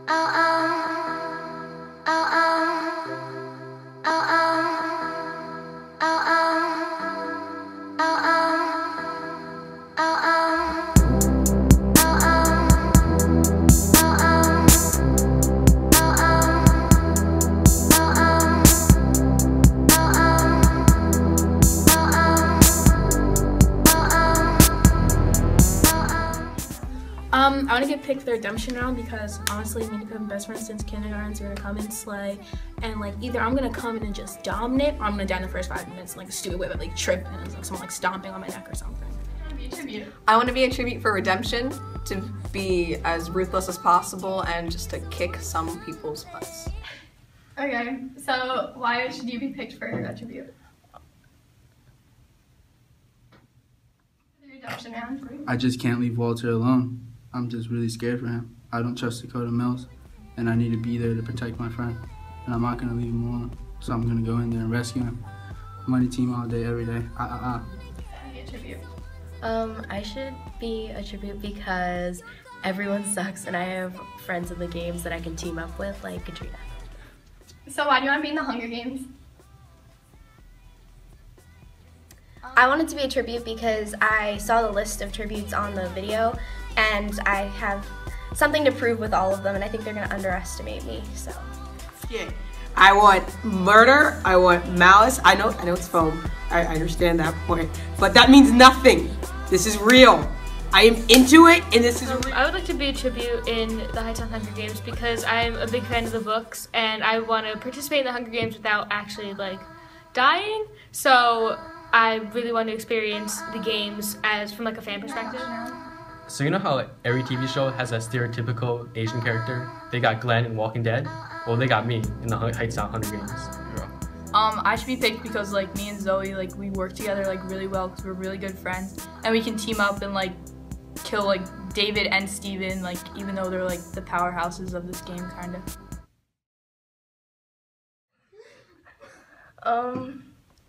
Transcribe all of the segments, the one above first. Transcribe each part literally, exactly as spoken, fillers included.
Um, I want to get picked for the redemption round because honestly, me and Dakota have been best friends since kindergarten, so we're gonna come and slay, and like either I'm gonna come in and just dominate, or I'm gonna die in the first five minutes in like a stupid way, but like trip and it's like someone like stomping on my neck or something. I want to be a tribute for redemption, to be as ruthless as possible and just to kick some people's butts. Okay, so why should you be picked for your tribute? The redemption round. I just can't leave Walter alone. I'm just really scared for him. I don't trust Dakota Mills, and I need to be there to protect my friend. And I'm not gonna leave him alone, so I'm gonna go in there and rescue him. Money team all day, every day. Ah ah ah. Be a tribute. Um, I should be a tribute because everyone sucks, and I have friends in the games that I can team up with, like Katrina. So why do you want to be in the Hunger Games? I wanted to be a tribute because I saw the list of tributes on the video, and I have something to prove with all of them, and I think they're gonna underestimate me, so. Yeah. I want murder, I want malice. I know I know it's foam. I, I understand that point. But that means nothing. This is real. I am into it, and this is Um, real. I would like to be a tribute in the Hightown Hunger Games because I'm a big fan of the books, and I want to participate in the Hunger Games without actually like dying. So I really want to experience the games as from like a fan perspective. So you know how like, every T V show has a stereotypical Asian character? They got Glenn in Walking Dead. Well, they got me in the Hightown Hunger Games. Um, I should be picked because like me and Zoe, like we work together like really well because we're really good friends, and we can team up and like kill like David and Steven, like even though they're like the powerhouses of this game, kind of. Um.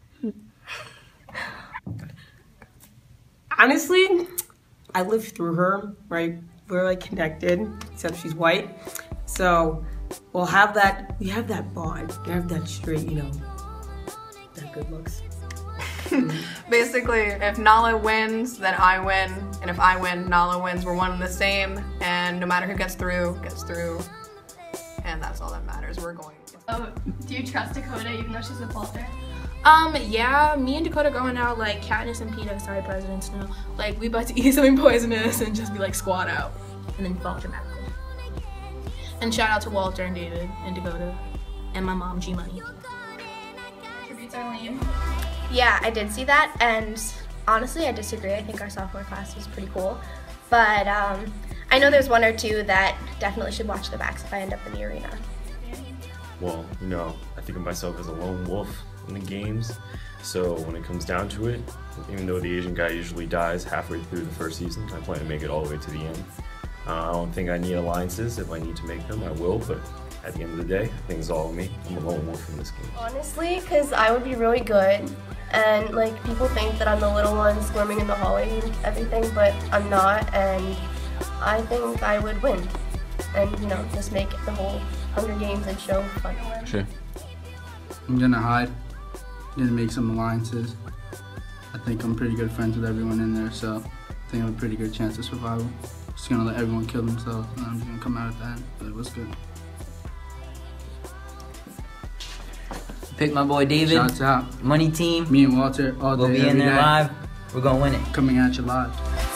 Honestly, I lived through her, right? We're like connected, except she's white. So we'll have that, we have that bond. We have that straight, you know, that good looks. Basically, if Nala wins, then I win. And if I win, Nala wins. We're one and the same. And no matter who gets through, gets through. And that's all that matters. We're going. Oh, do you trust Dakota even though she's with Walter? Um, yeah, me and Dakota going out like Katniss and Peeta, sorry presidents now, like we about to eat something poisonous and just be like squat out and then fall dramatically. And shout out to Walter and David and Dakota and my mom, G Money. Tributes are lame. Yeah, I did see that, and honestly, I disagree. I think our sophomore class was pretty cool, but um, I know there's one or two that definitely should watch the backs if I end up in the arena. Well, you know, I think of myself as a lone wolf in the games, so when it comes down to it, even though the Asian guy usually dies halfway through the first season, I plan to make it all the way to the end. Uh, I don't think I need alliances. If I need to make them, I will, but at the end of the day, I think it's all of me. I'm a lone wolf in this game. Honestly, because I would be really good, and like people think that I'm the little one squirming in the hallway and everything, but I'm not, and I think I would win, and you know, just make the whole Hunger Games and show fun. Sure. I'm gonna hide, gonna make some alliances. I think I'm pretty good friends with everyone in there, so I think I have a pretty good chance of survival. Just gonna let everyone kill themselves, and I'm just gonna come out at the end. But what's good? Pick my boy David. Shouts out. Money team. Me and Walter all day, We'll be in there day. live. We're gonna win it. Coming at you live.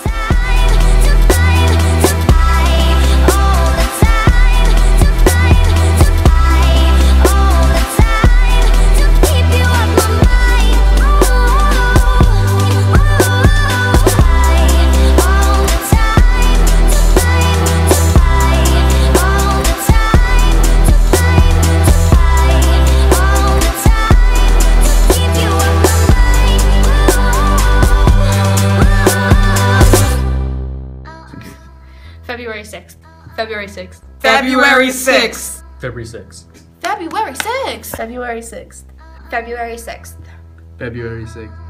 February sixth. February sixth. February sixth. February sixth. February sixth. February sixth. February sixth. February sixth.